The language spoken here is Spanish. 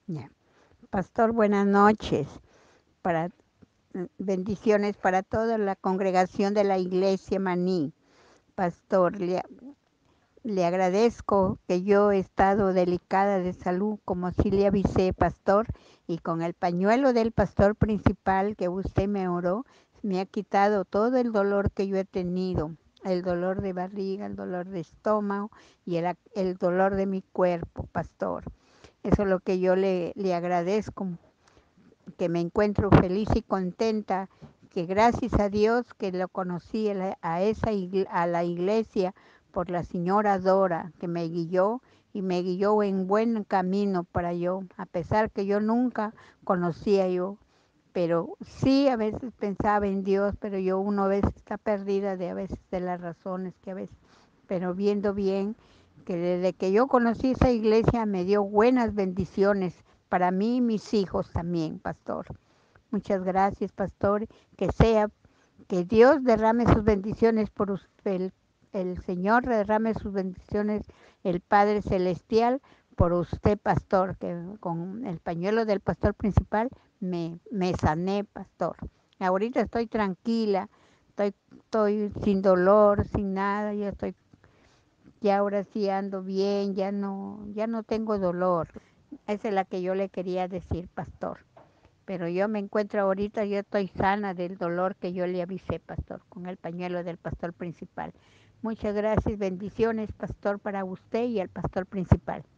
Ya. Pastor, buenas noches. Para, bendiciones para toda la congregación de la iglesia Maní. Pastor, le agradezco que yo he estado delicada de salud, como sí le avisé, pastor, y con el pañuelo del pastor principal que usted me oró, me ha quitado todo el dolor que yo he tenido, el dolor de barriga, el dolor de estómago y el dolor de mi cuerpo, pastor. Eso es lo que yo le agradezco, que me encuentro feliz y contenta, que gracias a Dios que lo conocí a la iglesia por la señora Dora, que me guió y me guió en buen camino para yo, a pesar que yo nunca conocía yo, pero sí a veces pensaba en Dios, pero uno a veces está perdida de a veces de las razones que a veces, pero viendo bien que desde que yo conocí esa iglesia me dio buenas bendiciones para mí y mis hijos también, pastor. Muchas gracias, pastor. Que sea, que Dios derrame sus bendiciones por usted, el Señor derrame sus bendiciones, el Padre Celestial, por usted, pastor, que con el pañuelo del pastor principal me sané, pastor. Ahorita estoy tranquila, estoy sin dolor, sin nada, ya ahora sí ando bien, ya no tengo dolor. Esa es la que yo le quería decir, pastor. Pero yo me encuentro ahorita, yo estoy sana del dolor que yo le avisé, pastor, con el pañuelo del pastor principal. Muchas gracias, bendiciones, pastor, para usted y el pastor principal.